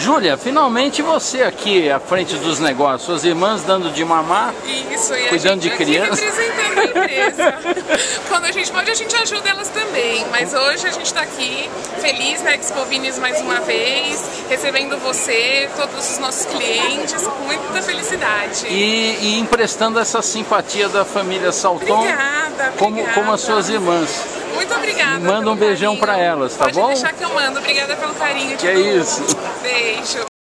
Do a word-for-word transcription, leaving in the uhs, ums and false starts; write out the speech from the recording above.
Júlia, finalmente você aqui à frente dos negócios, suas irmãs dando de mamar, Isso, e cuidando a gente de criança. representando a empresa. Quando a gente pode, a gente ajuda elas também, mas hoje a gente está aqui feliz na Expovinis mais uma vez, recebendo você, todos os nossos clientes, com muita felicidade. E, e emprestando essa simpatia da família Salton, Obrigada, como, obrigada. como as suas irmãs. Muito obrigada. Manda um beijão para elas, tá Pode bom? deixar que eu mando. Obrigada pelo carinho de Que é tudo. isso. Beijo.